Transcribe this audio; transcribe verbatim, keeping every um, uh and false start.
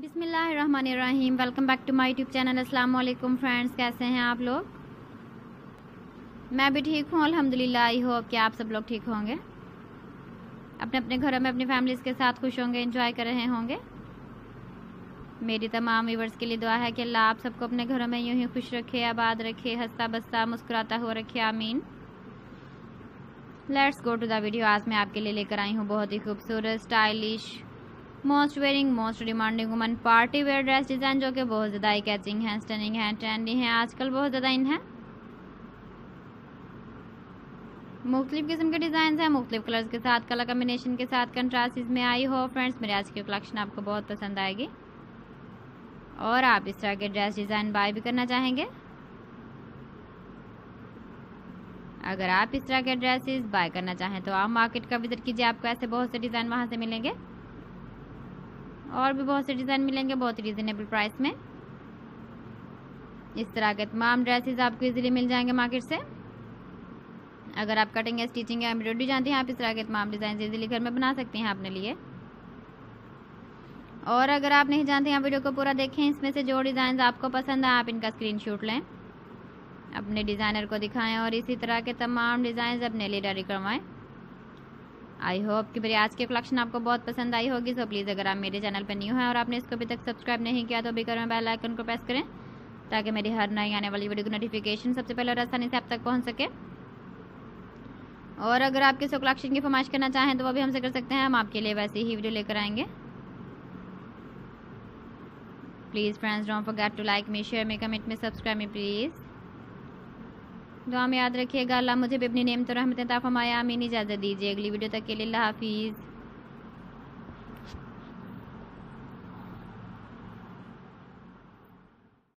बिस्मिल्लाहिर्रहमानिर्रहीम। Welcome back to my YouTube channel. अस्सलाम वालेकुम फ्रेंड्स, कैसे हैं आप लोग? मैं भी ठीक हूँ अल्हम्दुलिल्लाह। आई होप कि आप सब लोग ठीक होंगे, अपने अपने घरों में अपनी फैमिलीज़ के साथ खुश होंगे, एंजॉय कर रहे होंगे। मेरी तमाम व्यूअर्स के लिए दुआ है कि अल्लाह आप सबको अपने घरों में यूं ही खुश रखे, आबाद रखे, हंसता बसता मुस्कुराता हुआ रखे, आमीन। Let's go to the video. आज मैं आपके लिए लेकर आई हूँ बहुत ही खूबसूरत, stylish, most wearing, most demanding woman party wear dress design, जो कि बहुत ज़्यादा आई कैचिंग है, स्टनिंग है, ट्रेंडी है, आजकल बहुत ज़्यादा इन है। मुख्तलिफ किस्म के डिज़ाइन हैं, मुख्तलिफ कलर्स के साथ, कलर कम्बिनेशन के साथ, कंट्रास्ट में आई हो। फ्रेंड्स, मेरे आज की कलेक्शन आपको बहुत पसंद आएगी और आप इस तरह के ड्रेस डिज़ाइन बाय भी करना चाहेंगे। अगर आप इस तरह के ड्रेसेस बाय करना चाहें तो आप मार्केट का विजिट कीजिए, आपको ऐसे बहुत से डिज़ाइन वहाँ से मिलेंगे और भी बहुत से डिज़ाइन मिलेंगे बहुत ही रीजनेबल प्राइस में। इस तरह के तमाम ड्रेसेस आपको इजीली मिल जाएंगे मार्केट से। अगर आप कटिंग या स्टिचिंग या एम्ब्रॉयडरी जानते हैं, आप इस तरह के तमाम डिज़ाइन इजीली घर में बना सकते हैं अपने लिए। और अगर आप नहीं जानते हैं, वीडियो को पूरा देखें, इसमें से जो डिज़ाइन आपको पसंद है आप इनका स्क्रीनशॉट लें, अपने डिज़ाइनर को दिखाएं और इसी तरह के तमाम डिज़ाइन अपने लिए रेडी करवाएं। आई होप कि मेरी आज की कलेक्शन आपको बहुत पसंद आई होगी। सो प्लीज़, अगर आप मेरे चैनल पर न्यू हैं और आपने इसको अभी तक सब्सक्राइब नहीं किया तो अभी करें, बेल आइकन को प्रेस करें ताकि मेरी हर नई आने वाली वीडियो की नोटिफिकेशन सबसे पहले और आसानी से आप तक पहुंच सके। और अगर आप किसी कलेक्शन की फरमाइश करना चाहें तो वो भी हमसे कर सकते हैं, हम आपके लिए वैसे ही वीडियो लेकर आएंगे। Please friends, don't forget to like me, share me, comment में, सब्सक्राइब मी प्लीज़। दुआ में याद रखिएगा। अल्लाह मुझे भी अपनी नेमत और रहमतें अता फरमाए, आमीन। इजाज़त दीजिए अगली वीडियो तक के लिए। अल्लाह हाफिज़।